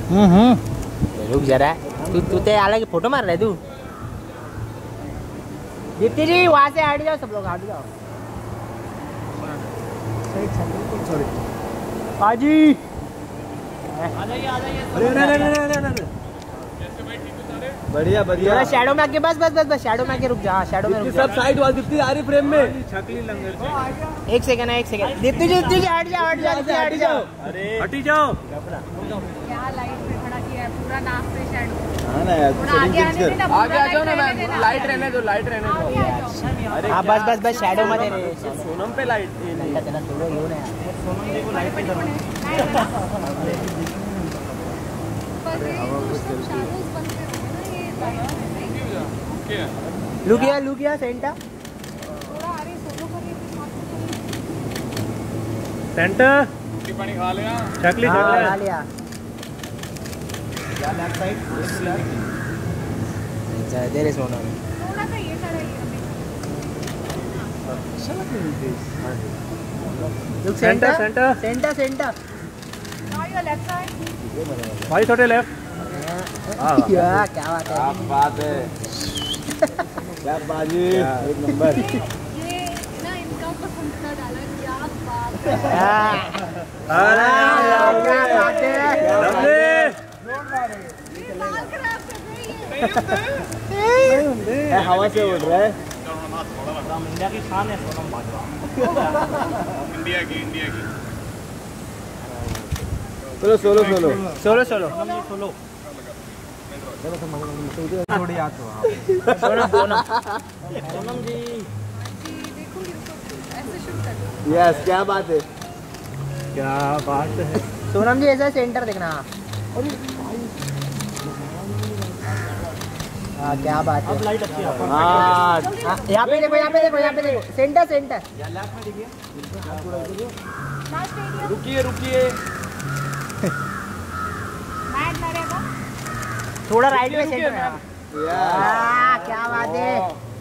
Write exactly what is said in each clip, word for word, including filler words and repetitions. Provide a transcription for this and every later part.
हम्म हम्म रुक जरा, तू तू ते अलग फोटो मार रहे तू। दीप्ति जी वहाँ से हट जाओ, सब लोग हट जाओ। आजी आ जाइए आ जाइए। बढ़िया बढ़िया। शैडो में आके बस बस बस बस शैडो में आके रुक जा। शैडो में रुक जा। सब साइड वाल दीप्ति आ रही फ्रेम में। छकली लंगर एक सेकंड है, एक सेकंड। दीप्ति जी दीप्ति जी हट जाओ हट जाओ हट जाओ। अरे हटी जाओ। क्या लाइट पे खड़ा किया है, पूरा नाक पे शैडो। हां ना यार, आगे आ जाओ ना मैम, लाइट रहने दो, लाइट रहने दो। अरे हां बस बस बस शैडो में दे रहे। सोनम पे लाइट घंटा तेरा थोड़ा यो ना यार। सोनम जी को लाइट पे करो। लुकिया लुकिया सेंटा सेंटर पानी खा लिया, चकली खा लिया। या लेफ्ट साइड अच्छा दे रहे सोना सोना का ये सारा look centre santa centre santa santa now your left side. भाई छोटे लेफ्ट। क्या क्या बात है, क्या बात है, क्या बाजी, एक नंबर। ये ना इनका पसंद का डाला, क्या बात है। अरे क्या बात है, ये बाल खराब कर रही है। हवा से उड़ रहा है। इंडिया की शान है सोनम बाजवा। इंडिया की इंडिया की solo solo solo solo solo solo थोड़ी याद तो सोनम सोनम सोनम जी देखो ऐसे शुरू कर। यस क्या बात है, क्या बात है। सोनम जी ऐसा सेंटर देखना। हाँ क्या बात है। अब लाइट अच्छी है। हाँ यहाँ पे देखो यहाँ पे देखो यहाँ पे देखो सेंटर सेंटर। रुकिए रुकिए, मैट ना रहेगा। थोड़ा राइट में सेंटर में। क्या बात है,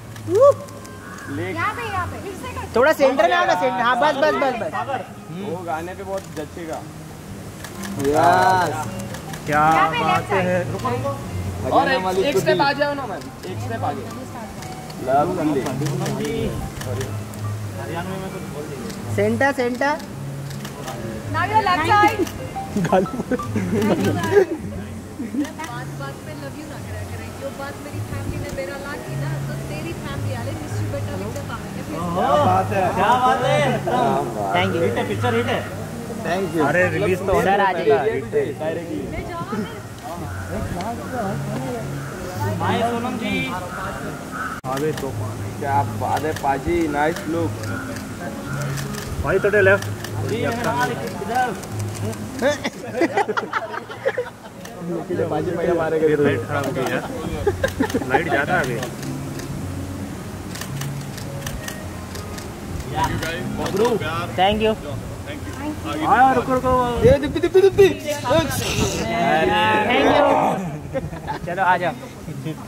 यहाँ पे यहाँ पे फिर से कर। थोड़ा सेंटर में आओ ना, सेंटर। हाँ बस बस बस बस वो गाने पे बहुत जचेगा। यस क्या यहाँ पे बात left side। है। रुको रुको और एक एक स्टेप आ जाओ ना मैम, एक स्टेप आगे। लवली हरियाणा में कुछ बोल दीजिए। Centre centre. Now your left side. बात बात पे लव यू ना करा करें, जो बात मेरी फैमिली ने मेरा ला की ना, तो तेरी फैमिली वाले मिस्टर बेटा लिखते पाएंगे फिर। क्या बात है, क्या बात है। Thank you. हिट है, पिक्चर हिट है। Thank you. अरे रिलीज तो सर आ जाइए। ले जाओ हाय सोनम जी। अबे तो क्या बात है पाजी, नाइस लुक। भाई थोड़े लेफ्ट बाजी भैया मारे गए। लाइट खराब हो गई यार, लाइट ज्यादा आ गई। Thank you. हाँ रुको रुको, ये दिप्ति दिप्ति दिप्ति। Thank you. चलो आ जाओ।